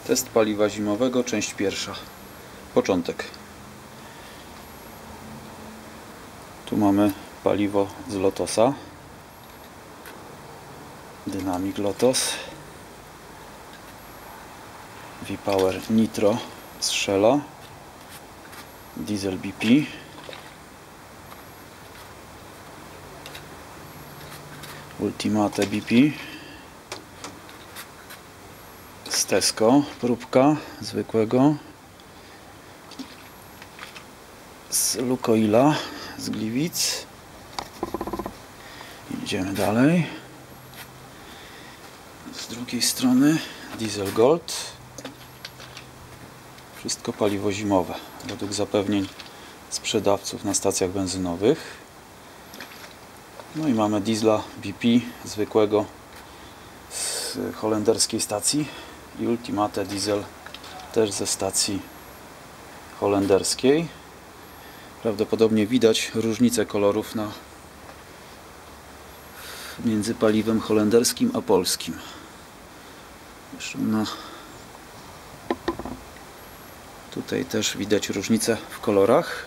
Test paliwa zimowego, część pierwsza. Początek. Tu mamy paliwo z Lotosa. Dynamic Lotos. V-Power Nitro z Shella. Diesel BP. Ultimate BP. Z Tesco próbka zwykłego. Z Lukoila z Gliwic. Idziemy dalej. Z drugiej strony Diesel Gold. Wszystko paliwo zimowe według zapewnień sprzedawców na stacjach benzynowych. No i mamy diesla BP zwykłego z holenderskiej stacji i Ultimate Diesel też ze stacji holenderskiej. Prawdopodobnie widać różnicę kolorów między paliwem holenderskim a polskim. Zresztą tutaj też widać różnicę w kolorach.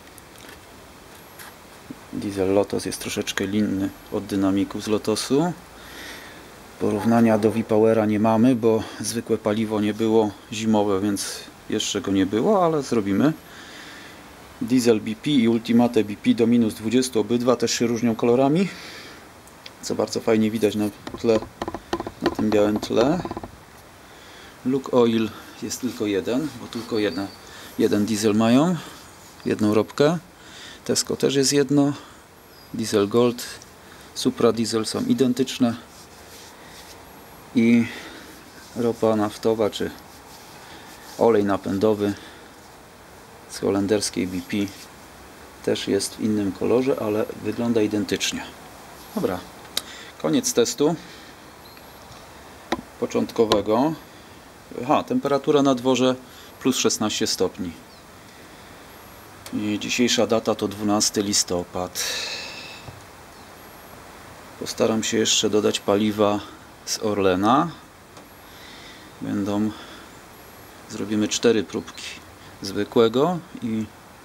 Diesel Lotos jest troszeczkę inny od dynamików z Lotosu. Porównania do V-Powera nie mamy, bo zwykłe paliwo nie było zimowe, więc jeszcze go nie było, ale zrobimy. Diesel BP i Ultimate BP do minus 20 obydwa też się różnią kolorami, co bardzo fajnie widać na tym białym tle. Lukoil jest tylko jeden, bo tylko jeden diesel mają, jedną ropkę. Tesco też jest jedno. Diesel Gold, Supra Diesel są identyczne. I ropa naftowa czy olej napędowy z holenderskiej BP też jest w innym kolorze, ale wygląda identycznie. Dobra, koniec testu początkowego. Temperatura na dworze plus 16 stopni. I dzisiejsza data to 12 listopad. Postaram się jeszcze dodać paliwa z Orlena. Zrobimy 4 próbki. Zwykłego i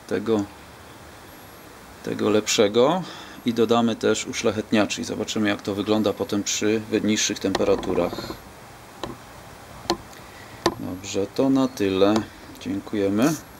tego lepszego. I dodamy też uszlachetniaczy. I zobaczymy, jak to wygląda potem przy niższych temperaturach. Dobrze, to na tyle. Dziękujemy.